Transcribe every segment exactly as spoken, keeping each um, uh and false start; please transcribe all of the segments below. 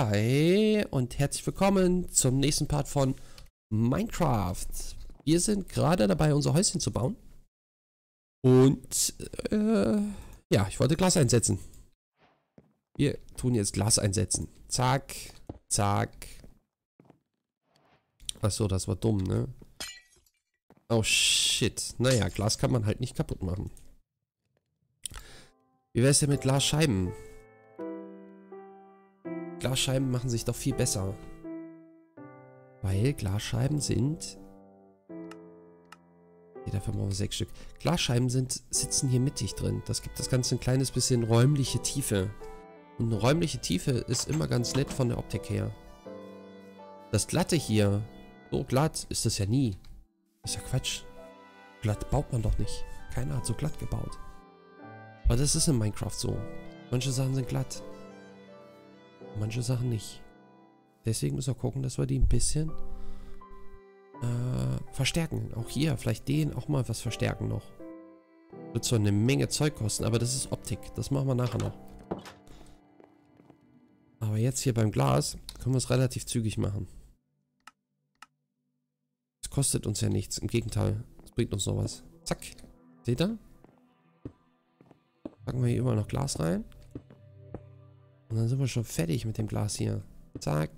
Hi und herzlich willkommen zum nächsten Part von Minecraft. Wir sind gerade dabei, unser Häuschen zu bauen. Und, äh, ja, ich wollte Glas einsetzen. Wir tun jetzt Glas einsetzen. Zack, zack. Achso, das war dumm, ne? Oh, shit. Naja, Glas kann man halt nicht kaputt machen. Wie wär's denn mit Glasscheiben? Glasscheiben machen sich doch viel besser. Weil Glasscheiben sind... Hier, dafür brauchen wir sechs Stück. Glasscheiben sind, sitzen hier mittig drin. Das gibt das Ganze ein kleines bisschen räumliche Tiefe. Und eine räumliche Tiefe ist immer ganz nett von der Optik her. Das Glatte hier, so glatt ist das ja nie. Das ist ja Quatsch. Glatt baut man doch nicht. Keiner hat so glatt gebaut. Aber das ist in Minecraft so. Manche Sachen sind glatt. Manche Sachen nicht. Deswegen müssen wir gucken, dass wir die ein bisschen äh, verstärken. Auch hier, vielleicht den auch mal was verstärken noch. Wird zwar eine Menge Zeug kosten, aber das ist Optik. Das machen wir nachher noch. Aber jetzt hier beim Glas können wir es relativ zügig machen. Es kostet uns ja nichts. Im Gegenteil, es bringt uns noch was. Zack. Seht ihr? Packen wir hier immer noch Glas rein. Und dann sind wir schon fertig mit dem Glas hier. Zack.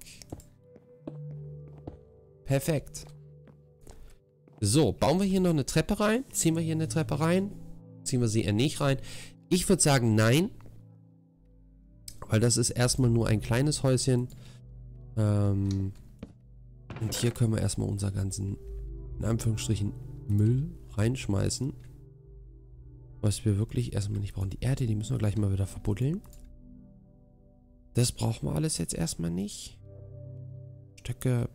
Perfekt. So, bauen wir hier noch eine Treppe rein? Ziehen wir hier eine Treppe rein? Ziehen wir sie eher nicht rein? Ich würde sagen, nein. Weil das ist erstmal nur ein kleines Häuschen. Ähm, und hier können wir erstmal unser ganzen, in Anführungsstrichen, Müll reinschmeißen. Was wir wirklich erstmal nicht brauchen. Die Erde, die müssen wir gleich mal wieder verbuddeln. Das brauchen wir alles jetzt erstmal nicht. Stöcke.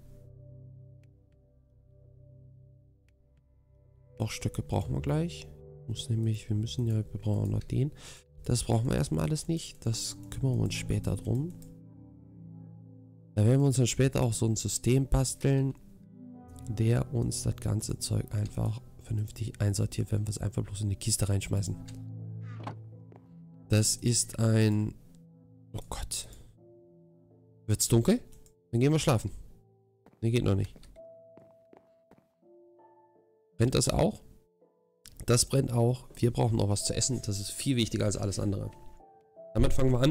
Doch, Stöcke brauchen wir gleich. Muss nämlich, wir müssen ja, wir brauchen auch noch den. Das brauchen wir erstmal alles nicht. Das kümmern wir uns später drum. Da werden wir uns dann später auch so ein System basteln, der uns das ganze Zeug einfach vernünftig einsortiert, wenn wir es einfach bloß in die Kiste reinschmeißen. Das ist ein... Oh Gott. Wird's dunkel? Dann gehen wir schlafen. Ne, geht noch nicht. Brennt das auch? Das brennt auch. Wir brauchen noch was zu essen. Das ist viel wichtiger als alles andere. Damit fangen wir an.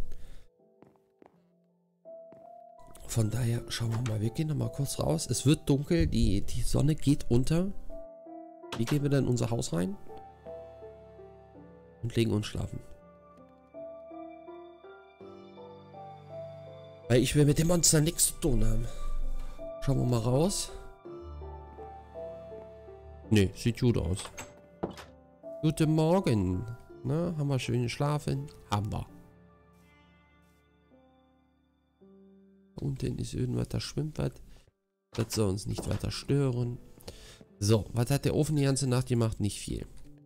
Von daher schauen wir mal. Wir gehen noch mal kurz raus. Es wird dunkel. Die, die Sonne geht unter. Wie gehen wir dann in unser Haus rein? Und legen uns schlafen. Weil ich will mit dem Monster nichts zu tun haben. Schauen wir mal raus. Ne, sieht gut aus. Guten Morgen. Na, haben wir schön geschlafen? Haben wir. Unten ist irgendwas, da schwimmt was. Das soll uns nicht weiter stören. So, was hat der Ofen die ganze Nacht gemacht? Nicht viel.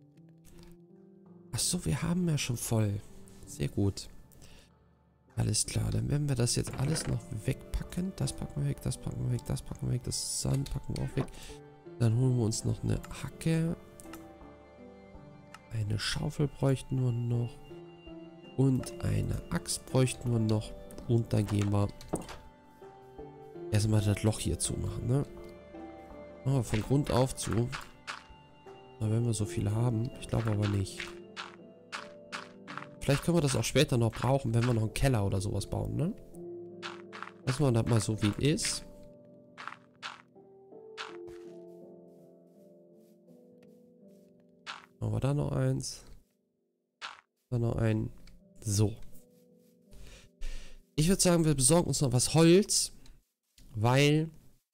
Achso, wir haben ja schon voll. Sehr gut. Alles klar, dann werden wir das jetzt alles noch wegpacken. Das packen wir weg, das packen wir weg, das packen wir weg, das Sand packen wir auch weg. Dann holen wir uns noch eine Hacke. Eine Schaufel bräuchten wir noch. Und eine Axt bräuchten wir noch. Und dann gehen wir erstmal das Loch hier zumachen, ne? Machen wir von Grund auf zu. Da werden wir so viel haben. Ich glaube aber nicht. Vielleicht können wir das auch später noch brauchen, wenn wir noch einen Keller oder sowas bauen, ne? Lassen wir das mal so, wie es ist. Machen wir da noch eins. Da noch ein. So. Ich würde sagen, wir besorgen uns noch was Holz, weil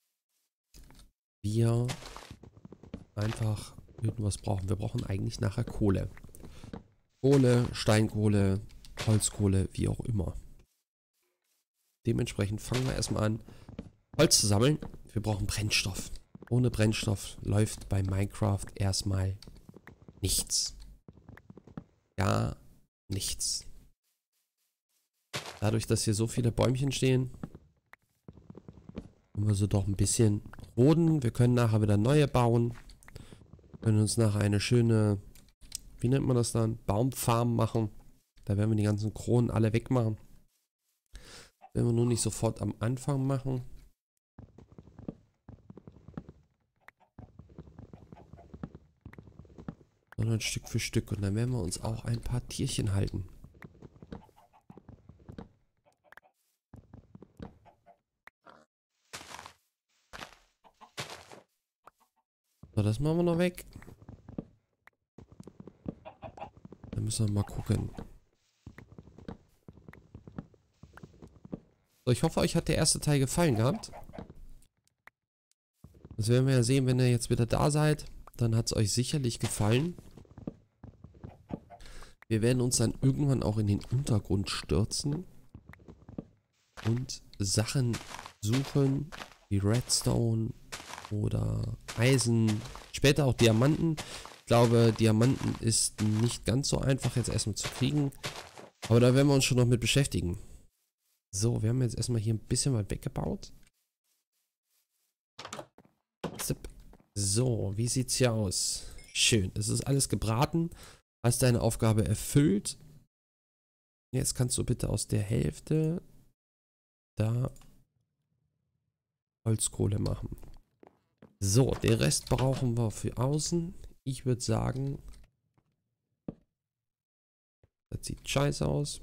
wir einfach irgendwas brauchen. Wir brauchen eigentlich nachher Kohle. Kohle, Steinkohle, Holzkohle, wie auch immer. Dementsprechend fangen wir erstmal an, Holz zu sammeln. Wir brauchen Brennstoff. Ohne Brennstoff läuft bei Minecraft erstmal nichts. Gar nichts. Dadurch, dass hier so viele Bäumchen stehen, können wir so doch ein bisschen roden. Wir können nachher wieder neue bauen. Wir können uns nachher eine schöne... Wie nennt man das dann? Baumfarm machen. Da werden wir die ganzen Kronen alle wegmachen. Wenn wir nur nicht sofort am Anfang machen. Sondern Stück für Stück. Und dann werden wir uns auch ein paar Tierchen halten. So, das machen wir noch weg. Dann müssen wir mal gucken. So, ich hoffe, euch hat der erste Teil gefallen gehabt. Das werden wir ja sehen, wenn ihr jetzt wieder da seid. Dann hat es euch sicherlich gefallen. Wir werden uns dann irgendwann auch in den Untergrund stürzen. Und Sachen suchen, wie Redstone oder Eisen. Später auch Diamanten. Ich glaube, Diamanten ist nicht ganz so einfach jetzt erstmal zu kriegen. Aber da werden wir uns schon noch mit beschäftigen. So, wir haben jetzt erstmal hier ein bisschen was weggebaut. So, wie sieht's hier aus? Schön, es ist alles gebraten. Hast deine Aufgabe erfüllt. Jetzt kannst du bitte aus der Hälfte da Holzkohle machen. So, den Rest brauchen wir für außen. Ich würde sagen, das sieht scheiße aus.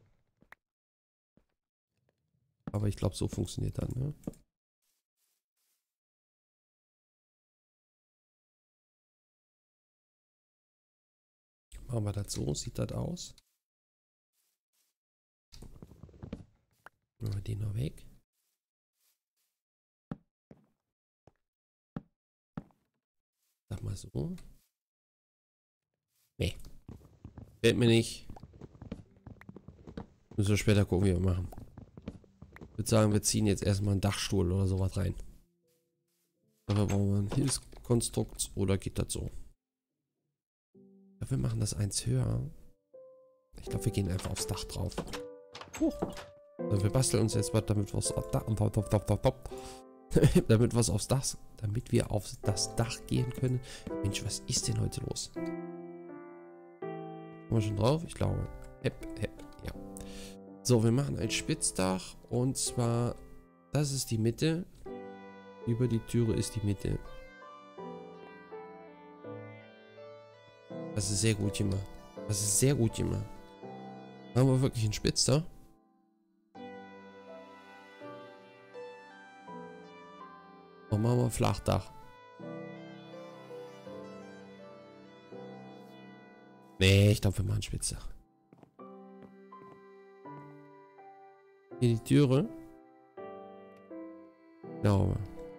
Aber ich glaube, so funktioniert das, ne? Machen wir das so, sieht das aus. Machen wir den noch weg. Sag mal so. Nee. Fällt mir nicht. Müssen wir später gucken, wie wir machen. Ich würde sagen, wir ziehen jetzt erstmal einen Dachstuhl oder sowas rein. Dafür brauchen wir ein Hilfskonstrukt oder geht das so? Ja, wir machen das eins höher. Ich glaube, wir gehen einfach aufs Dach drauf. Huch. Also wir basteln uns jetzt was, damit wir aufs Dach, damit wir aufs Dach, damit wir auf das Dach gehen können. Mensch, was ist denn heute los? Kommen wir schon drauf? Ich glaube. Hepp, hepp, ja. So, wir machen ein Spitzdach und zwar, das ist die Mitte. Über die Türe ist die Mitte. Das ist sehr gut gemacht. Das ist sehr gut gemacht. Haben wir wirklich ein Spitzdach? Und machen wir ein Flachdach. Nee, ich glaube, wir machen ein Spitzdach. Hier die Türe. Glaube.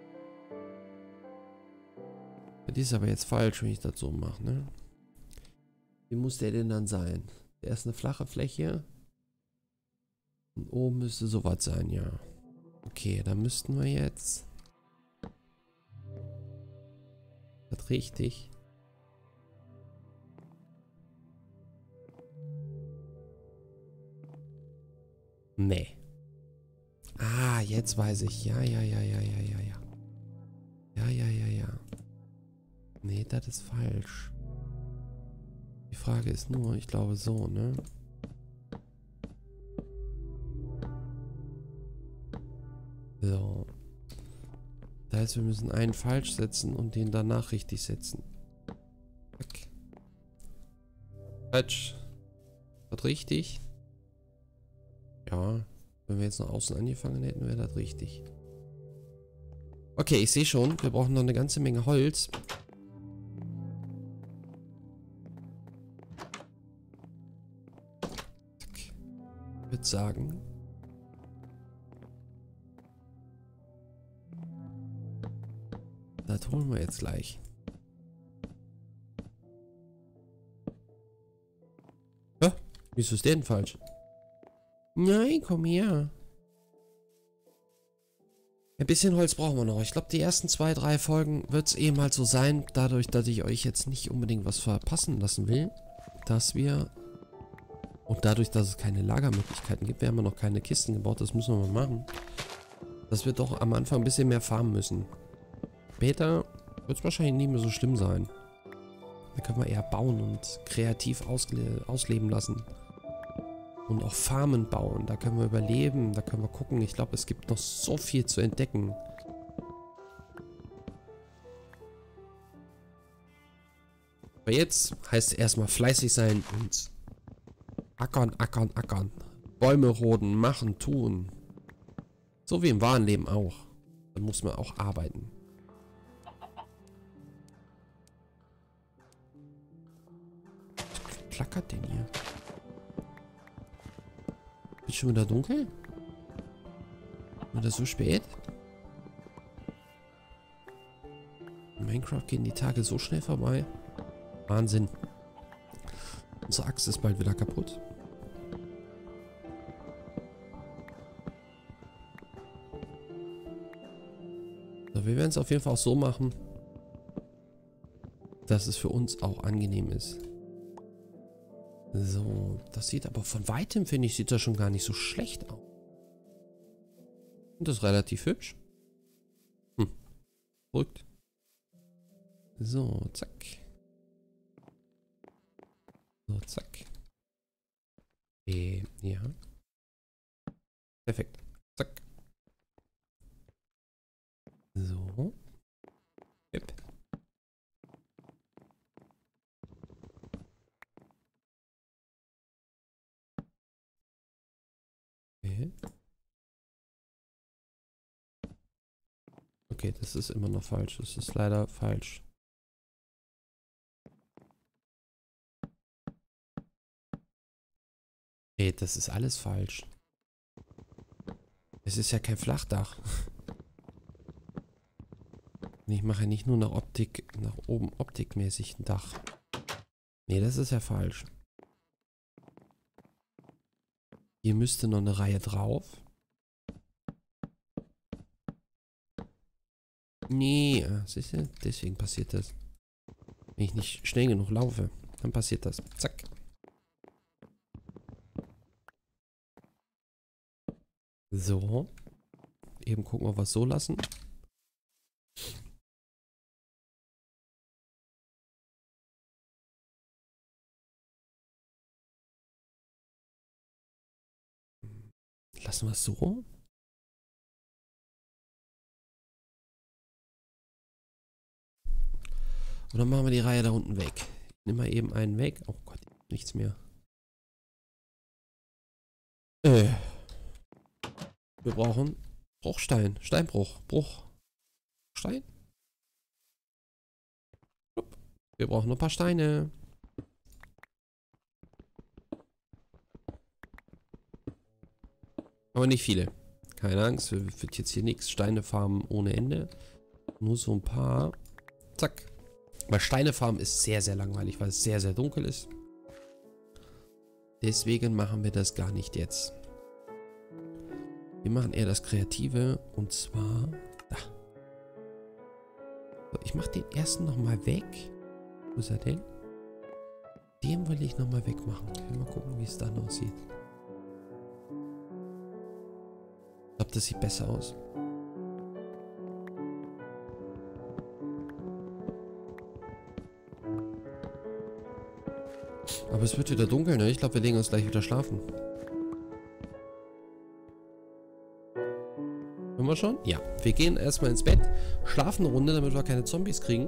Das ist aber jetzt falsch, wenn ich das so mache, ne? Wie muss der denn dann sein? Der ist eine flache Fläche. Und oben müsste sowas sein, ja. Okay, dann müssten wir jetzt... Das richtig. Nee. Ah, jetzt weiß ich. Ja, ja, ja, ja, ja, ja, ja. Ja, ja, ja, ja. Nee, das ist falsch. Die Frage ist nur, ich glaube so, ne? So. Das heißt, wir müssen einen falsch setzen und den danach richtig setzen. Okay. Falsch. Das richtig? Ja. Wenn wir jetzt nach außen angefangen hätten, wäre das richtig. Okay, ich sehe schon. Wir brauchen noch eine ganze Menge Holz. Ich würde sagen... Das holen wir jetzt gleich. Hä? Wieso ist der denn falsch? Nein, komm her. Ein bisschen Holz brauchen wir noch. Ich glaube, die ersten zwei, drei Folgen wird es eh mal so sein, dadurch, dass ich euch jetzt nicht unbedingt was verpassen lassen will, dass wir... Und dadurch, dass es keine Lagermöglichkeiten gibt, wir haben ja noch keine Kisten gebaut, das müssen wir mal machen. Dass wir doch am Anfang ein bisschen mehr farmen müssen. Später wird es wahrscheinlich nicht mehr so schlimm sein. Da können wir eher bauen und kreativ ausle ausleben lassen. Und auch Farmen bauen. Da können wir überleben. Da können wir gucken. Ich glaube, es gibt noch so viel zu entdecken. Aber jetzt heißt es erstmal fleißig sein und ackern, ackern, ackern. Bäume roden, machen, tun. So wie im wahren Leben auch. Dann muss man auch arbeiten. Was klackert denn hier? Ist schon wieder dunkel? Oder so spät? In Minecraft gehen die Tage so schnell vorbei. Wahnsinn. Unsere Axt ist bald wieder kaputt. So, wir werden es auf jeden Fall auch so machen, dass es für uns auch angenehm ist. So, das sieht aber von weitem, finde ich, sieht das schon gar nicht so schlecht aus. Und das ist relativ hübsch. Hm. Verrückt. So, zack. So, zack. Äh, ja. Perfekt. Zack. So. Yep. Okay. Okay, das ist immer noch falsch. Das ist leider falsch. Ey, das ist alles falsch. Es ist ja kein Flachdach. Ich mache nicht nur nach Optik, nach oben optikmäßig ein Dach. Nee, das ist ja falsch. Hier müsste noch eine Reihe drauf. Nee, siehst du? Deswegen passiert das. Wenn ich nicht schnell genug laufe, dann passiert das. Zack. So. Eben gucken, ob wir es so lassen. Lassen wir es so. Und dann machen wir die Reihe da unten weg. Ich nehme mal eben einen weg. Oh Gott, nichts mehr. Äh. Wir brauchen Bruchstein. Steinbruch. Bruch. Stein. Wir brauchen noch ein paar Steine. Aber nicht viele. Keine Angst, wird jetzt hier nichts. Steine farmen ohne Ende. Nur so ein paar. Zack. Weil Steine farmen ist sehr, sehr langweilig, weil es sehr, sehr dunkel ist. Deswegen machen wir das gar nicht jetzt. Wir machen eher das Kreative. Und zwar... Da. So, ich mache den ersten nochmal weg. Wo ist er denn? Den will ich nochmal wegmachen. Mal gucken, wie es dann aussieht. Ich glaube, das sieht besser aus. Aber es wird wieder dunkel, ne? Ich glaube, wir legen uns gleich wieder schlafen. Können wir schon? Ja. Wir gehen erstmal ins Bett, schlafen eine Runde, damit wir keine Zombies kriegen.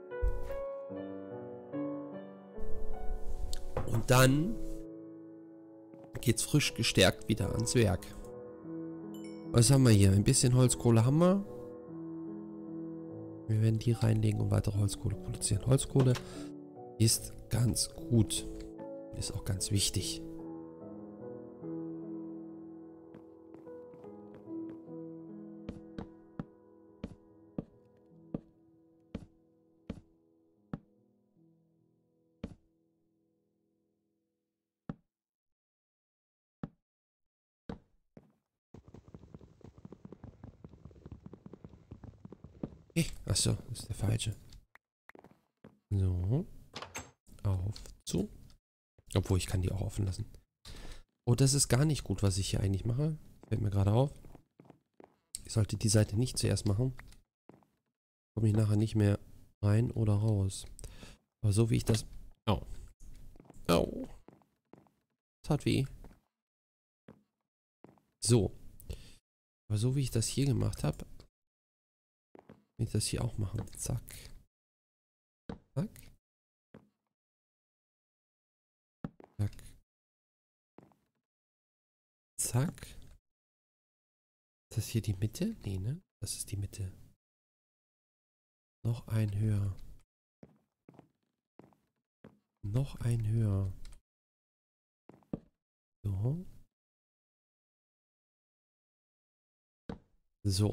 Und dann geht's frisch gestärkt wieder ans Werk. Was haben wir hier? Ein bisschen Holzkohle haben wir. Wir werden die reinlegen und weitere Holzkohle produzieren. Holzkohle ist ganz gut. Ist auch ganz wichtig. Hey, achso, das ist der falsche. So. Auf zu. Obwohl, ich kann die auch offen lassen. Oh, das ist gar nicht gut, was ich hier eigentlich mache. Fällt mir gerade auf. Ich sollte die Seite nicht zuerst machen. Komme ich nachher nicht mehr rein oder raus. Aber so wie ich das... Au. Au. Das hat weh. So. Aber so wie ich das hier gemacht habe, will ich das hier auch machen. Zack. Zack. Zack. Zack. Ist das hier die Mitte? Nee, ne? Das ist die Mitte. Noch ein höher. Noch ein höher. So. So.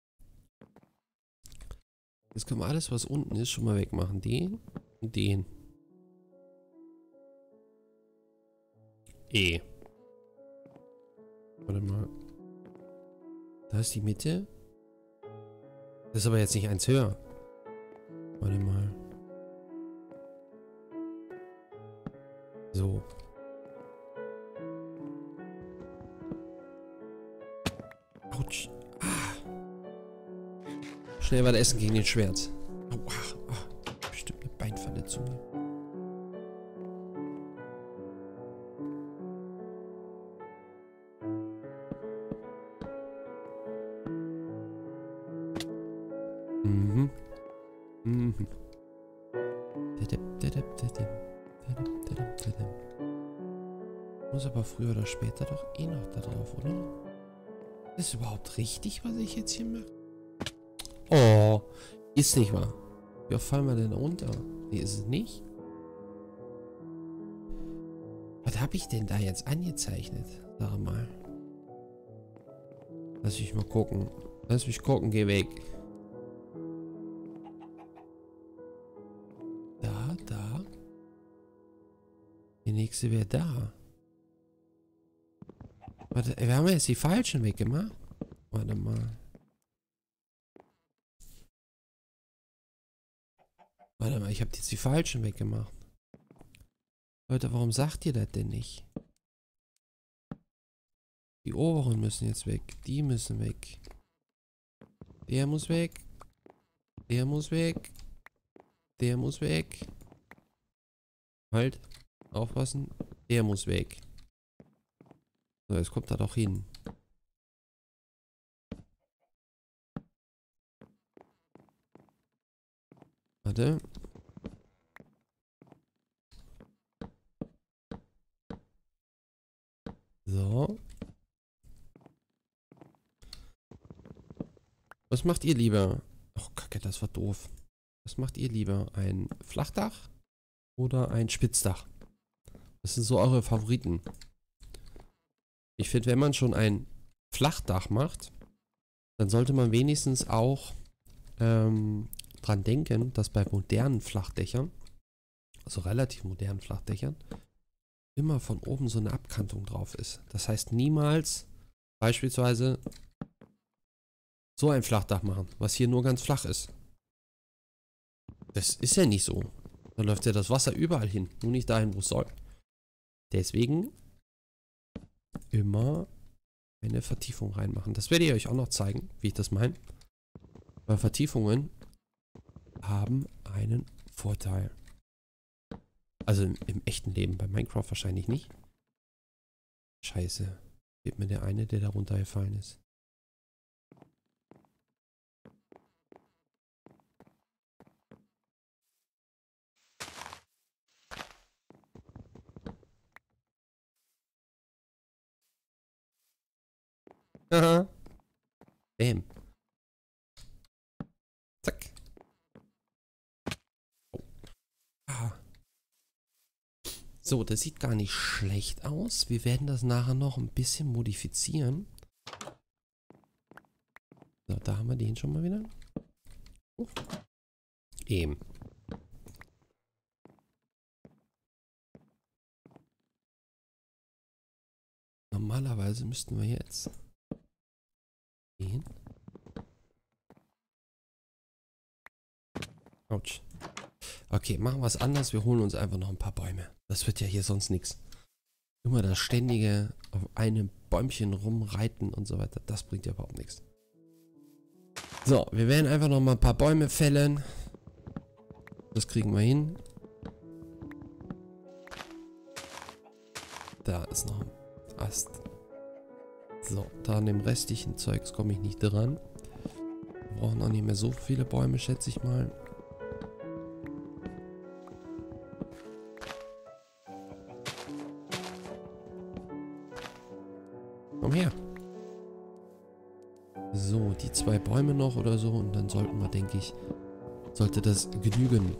Jetzt können wir alles, was unten ist, schon mal wegmachen. Den und den. E. Warte mal. Da ist die Mitte. Das ist aber jetzt nicht eins höher. Warte mal. So. Autsch. Ah. Schnell was essen gegen den Schwert. Aua. Oh, bestimmt eine Beinverletzung. Mhm. Mhm. Muss aber früher oder später doch eh noch da drauf, oder? Ist überhaupt richtig, was ich jetzt hier mache? Oh, ist nicht wahr. Wie oft fallen wir denn runter? Nee, ist es nicht? Was habe ich denn da jetzt angezeichnet? Sag mal. Lass mich mal gucken. Lass mich gucken, geh weg. Da, da. Die nächste wäre da. Warte, wir haben jetzt die falschen weggemacht. Warte mal. Warte mal, ich habe jetzt die falschen weggemacht. Leute, warum sagt ihr das denn nicht? Die oberen müssen jetzt weg. Die müssen weg. Der muss weg. Der muss weg. Der muss weg. Halt. Aufpassen. Der muss weg. So, jetzt kommt er doch hin. Warte. So. Was macht ihr lieber? Oh, Kacke, das war doof. Was macht ihr lieber? Ein Flachdach oder ein Spitzdach? Das sind so eure Favoriten. Ich finde, wenn man schon ein Flachdach macht, dann sollte man wenigstens auch ähm, dran denken, dass bei modernen Flachdächern, also relativ modernen Flachdächern, immer von oben so eine Abkantung drauf ist. Das heißt, niemals beispielsweise so ein Flachdach machen, was hier nur ganz flach ist. Das ist ja nicht so. Da läuft ja das Wasser überall hin, nur nicht dahin, wo es soll. Deswegen immer eine Vertiefung reinmachen. Das werde ich euch auch noch zeigen, wie ich das meine. Weil Vertiefungen haben einen Vorteil. Also im, im echten Leben, bei Minecraft wahrscheinlich nicht. Scheiße. Fehlt mir der eine, der da runtergefallen ist. Aha. Bäm. Zack. Oh. Ah. So, das sieht gar nicht schlecht aus. Wir werden das nachher noch ein bisschen modifizieren. So, da haben wir den schon mal wieder. Oh. Eben. Normalerweise müssten wir jetzt den. Autsch. Okay, machen wir es anders. Wir holen uns einfach noch ein paar Bäume. Das wird ja hier sonst nichts. Immer das ständige auf einem Bäumchen rumreiten und so weiter. Das bringt ja überhaupt nichts. So, wir werden einfach noch mal ein paar Bäume fällen. Das kriegen wir hin. Da ist noch ein Ast. So, da an dem restlichen Zeugs komme ich nicht dran. Wir brauchen auch nicht mehr so viele Bäume, schätze ich mal. Komm her. So, die zwei Bäume noch oder so und dann sollten wir, denke ich, sollte das genügen.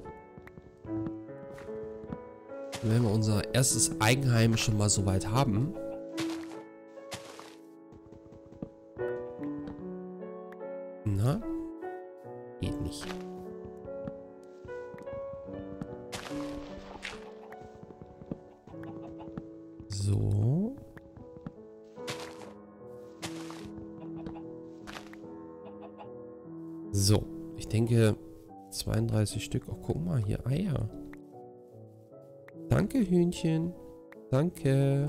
Wenn wir unser erstes Eigenheim schon mal soweit haben. Na? Geht nicht. So. So. Ich denke zweiunddreißig Stück. Oh, guck mal, hier Eier. Danke, Hühnchen. Danke.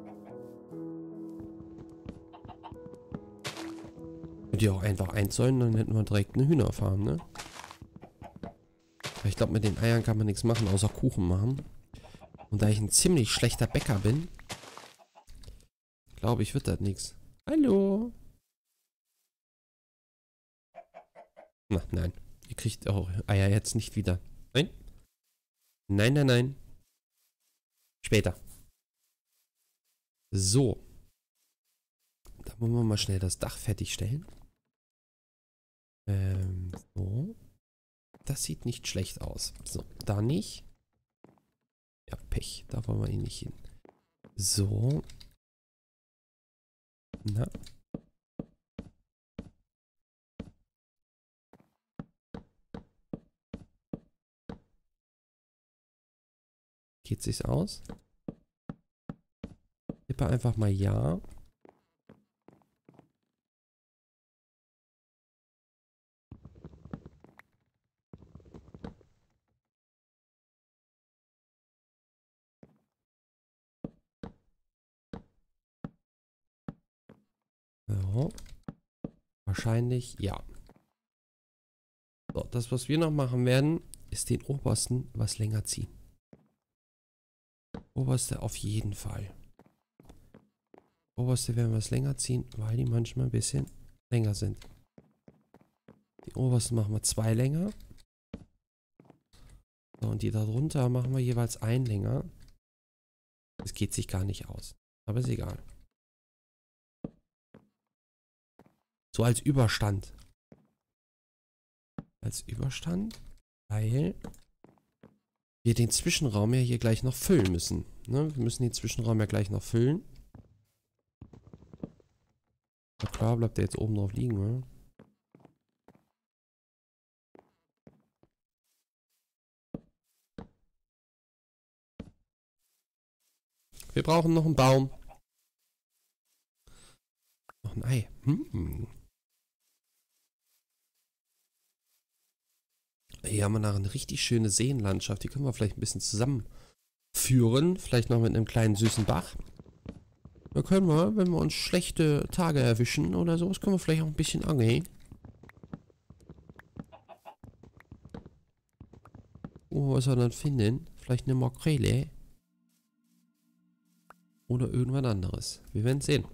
Könnt ihr auch einfach einzäunen, dann hätten wir direkt eine Hühnerfarm, ne? Aber ich glaube, mit den Eiern kann man nichts machen, außer Kuchen machen. Und da ich ein ziemlich schlechter Bäcker bin, glaube ich, wird das nichts. Hallo. Na, nein. Ihr kriegt eure Eier jetzt nicht wieder. Nein? Nein, nein, nein. Später. So. Da wollen wir mal schnell das Dach fertigstellen. Ähm, so. Das sieht nicht schlecht aus. So, da nicht. Ja, Pech. Da wollen wir ihn nicht hin. So. Na. Geht sich's aus? Tippe einfach mal ja. So. Wahrscheinlich ja. So, das, was wir noch machen werden, ist den obersten was länger ziehen. Oberste auf jeden Fall. Oberste werden wir es länger ziehen, weil die manchmal ein bisschen länger sind. Die obersten machen wir zwei länger. So, und die darunter machen wir jeweils ein länger. Das geht sich gar nicht aus. Aber ist egal. So als Überstand. Als Überstand, weil wir den Zwischenraum ja hier gleich noch füllen müssen. Ne? Wir müssen den Zwischenraum ja gleich noch füllen. Na klar, bleibt der jetzt oben drauf liegen, oder? Wir brauchen noch einen Baum. Noch ein Ei. Hm. Hier haben wir noch eine richtig schöne Seenlandschaft. Die können wir vielleicht ein bisschen zusammenführen. Vielleicht noch mit einem kleinen süßen Bach. Da können wir, wenn wir uns schlechte Tage erwischen oder sowas, können wir vielleicht auch ein bisschen angeln. Oh, was wir dann finden? Vielleicht eine Makrele. Oder irgendwas anderes. Wir werden sehen.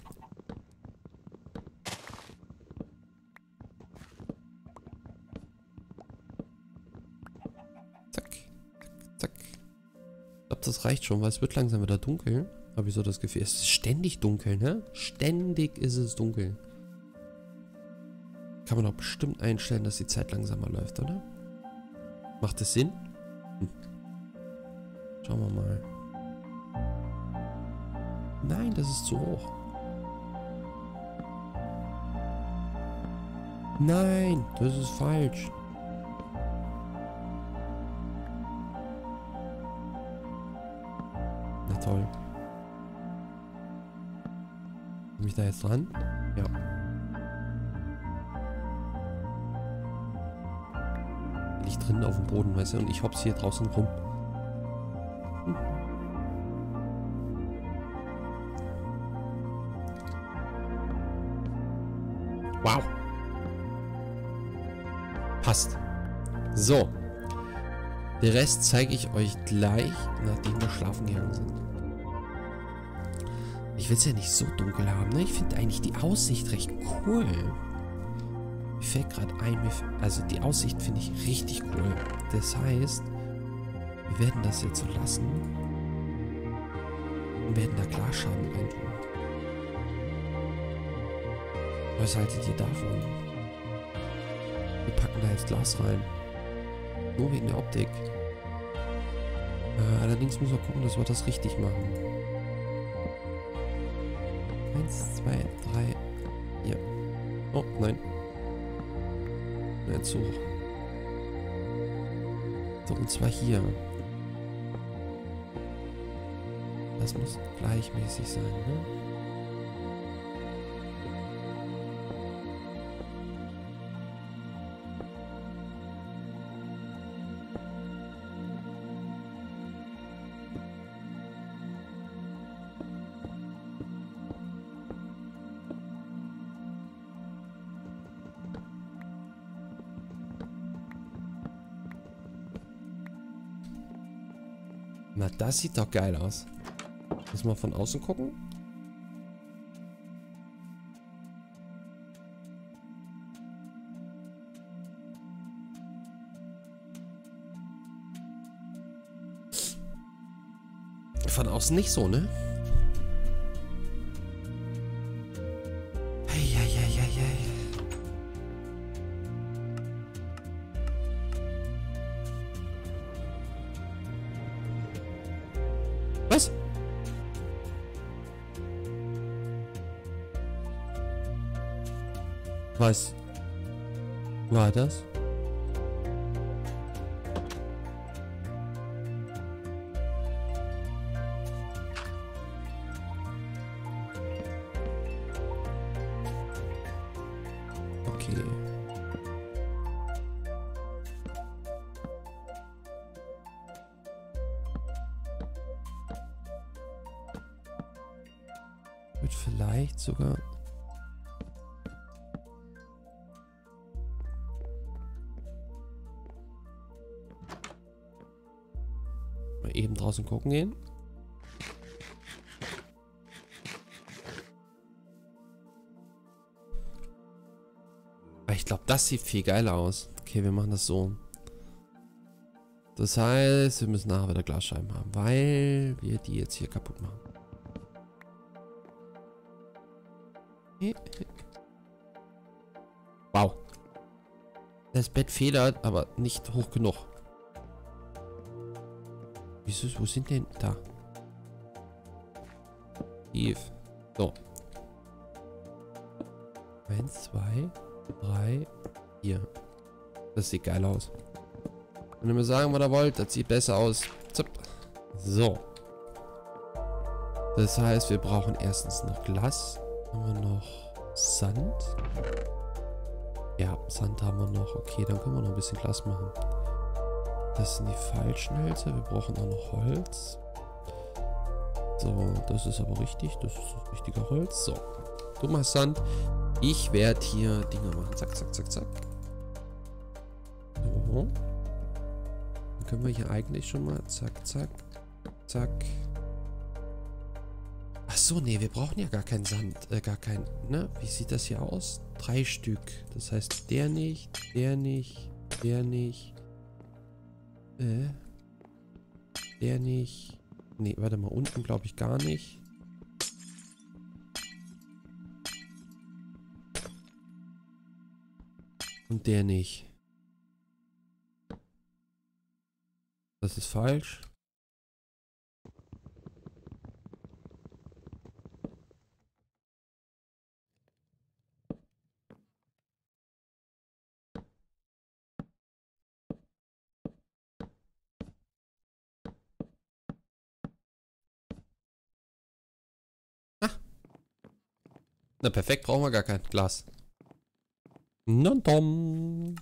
Zack. Zack, zack. Ich glaube, das reicht schon, weil es wird langsam wieder dunkel. Habe ich so das Gefühl. Es ist ständig dunkel, ne? Ständig ist es dunkel. Kann man doch bestimmt einstellen, dass die Zeit langsamer läuft, oder? Macht das Sinn? Hm. Schauen wir mal. Nein, das ist zu hoch. Nein, das ist falsch. Na toll. Bin ich da jetzt dran? Ja. Liegt drin auf dem Boden, weißt du, und ich hopp's hier draußen rum. Hm. Wow. Passt. So. Den Rest zeige ich euch gleich, nachdem wir schlafen gegangen sind. Ich will es ja nicht so dunkel haben, ne? Ich finde eigentlich die Aussicht recht cool. Mir fällt gerade ein, also die Aussicht finde ich richtig cool. Das heißt, wir werden das jetzt so lassen und werden da Glasscherben reintun. Was haltet ihr davon? Wir packen da jetzt Glas rein. Nur wegen der Optik. Äh, allerdings müssen wir gucken, dass wir das richtig machen. Eins, zwei, drei, vier. Oh, nein. Jetzt hoch. So, und zwar hier. Das muss gleichmäßig sein, ne? Na, das sieht doch geil aus. Lass mal von außen gucken. Von außen nicht so, ne? Was? Was war das? Okay. Wird vielleicht sogar... Mal eben draußen gucken gehen. Aber ich glaube, das sieht viel geiler aus. Okay, wir machen das so. Das heißt, wir müssen nachher wieder Glasscheiben haben, weil wir die jetzt hier kaputt machen. Wow. Das Bett federt, aber nicht hoch genug. Wieso, wo sind denn? Da. Tief. So. Eins, zwei, drei, vier. Das sieht geil aus. Wenn ihr mir sagen, was ihr wollt, das sieht besser aus. So. Das heißt, wir brauchen erstens noch Glas. Haben wir noch Sand? Ja, Sand haben wir noch. Okay, dann können wir noch ein bisschen Glas machen. Das sind die falschen Hölzer. Wir brauchen auch noch Holz. So, das ist aber richtig. Das ist das richtige Holz. So, du machst Sand. Ich werde hier Dinge machen. Zack, zack, zack, zack. So. Dann können wir hier eigentlich schon mal zack, zack, zack. Ach so, nee, wir brauchen ja gar keinen Sand, äh, gar kein, ne? Wie sieht das hier aus? Drei Stück. Das heißt, der nicht, der nicht, der nicht, äh, der nicht. Nee, warte mal, unten glaube ich gar nicht. Und der nicht. Das ist falsch. Na perfekt, brauchen wir gar kein Glas. Na dom.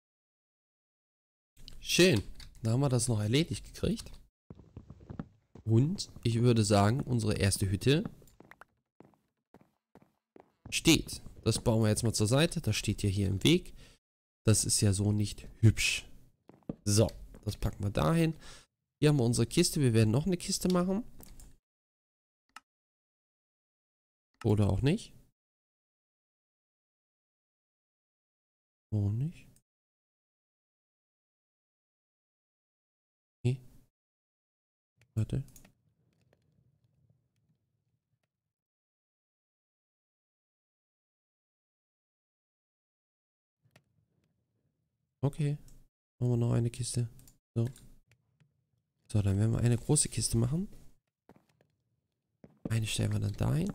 Schön. Dann haben wir das noch erledigt gekriegt. Und ich würde sagen, unsere erste Hütte steht. Das bauen wir jetzt mal zur Seite. Das steht ja hier im Weg. Das ist ja so nicht hübsch. So, das packen wir dahin. Hier haben wir unsere Kiste. Wir werden noch eine Kiste machen. Oder auch nicht. Auch nicht. Nee. Warte. Okay. Machen wir noch eine Kiste. So. So, dann werden wir eine große Kiste machen. Eine stellen wir dann dahin.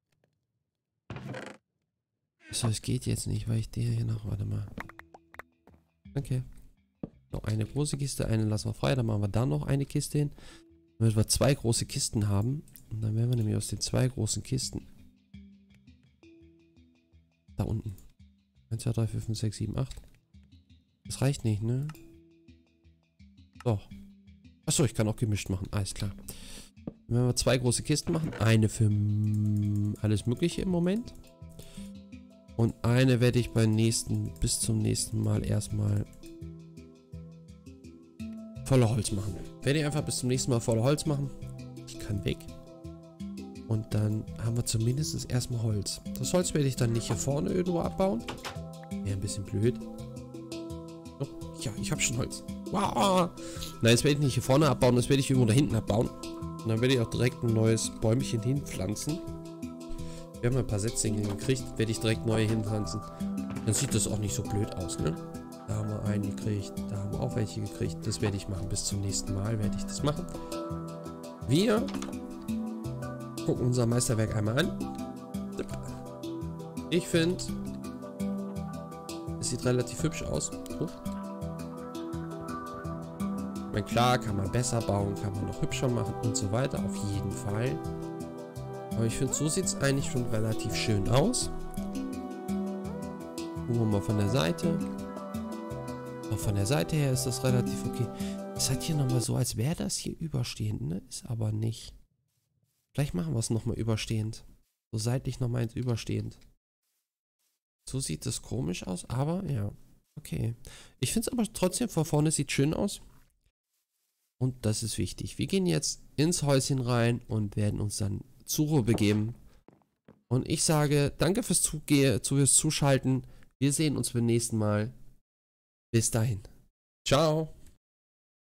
So, es geht jetzt nicht, weil ich die hier noch... Warte mal. Okay. Noch eine große Kiste, eine lassen wir frei. Dann machen wir da noch eine Kiste hin. Damit wir zwei große Kisten haben. Und dann werden wir nämlich aus den zwei großen Kisten... Da unten. eins, zwei, drei, vier, fünf, sechs, sieben, acht. Das reicht nicht, ne? Doch. Achso, ich kann auch gemischt machen. Alles klar. Wenn wir zwei große Kisten machen. Eine für alles Mögliche im Moment. Und eine werde ich beim nächsten, bis zum nächsten Mal erstmal voller Holz machen. Werde ich einfach bis zum nächsten Mal voller Holz machen. Ich kann weg. Und dann haben wir zumindest erstmal Holz. Das Holz werde ich dann nicht hier vorne irgendwo abbauen. Wäre ein bisschen blöd. Oh, ja, ich habe schon Holz. Wow. Nein, das werde ich nicht hier vorne abbauen, das werde ich irgendwo da hinten abbauen. Und dann werde ich auch direkt ein neues Bäumchen hinpflanzen. Wir haben ein paar Setzlinge gekriegt, werde ich direkt neue hinpflanzen. Dann sieht das auch nicht so blöd aus, ne? Da haben wir einen gekriegt, da haben wir auch welche gekriegt. Das werde ich machen. Bis zum nächsten Mal werde ich das machen. Wir gucken unser Meisterwerk einmal an. Ich finde, es sieht relativ hübsch aus. Oh. Ich meine, klar, kann man besser bauen, kann man noch hübscher machen und so weiter. Auf jeden Fall. Aber ich finde, so sieht es eigentlich schon relativ schön aus. Gucken wir mal von der Seite. Auch von der Seite her ist das relativ okay. Es hat hier nochmal so, als wäre das hier überstehend, ne? Ist aber nicht. Vielleicht machen wir es nochmal überstehend. So seitlich nochmal ins überstehend. So sieht es komisch aus, aber ja. Okay. Ich finde es aber trotzdem von vorne sieht schön aus. Und das ist wichtig. Wir gehen jetzt ins Häuschen rein und werden uns dann zur Ruhe begeben. Und ich sage, danke fürs, Zuge fürs Zuschalten. Wir sehen uns beim nächsten Mal. Bis dahin. Ciao.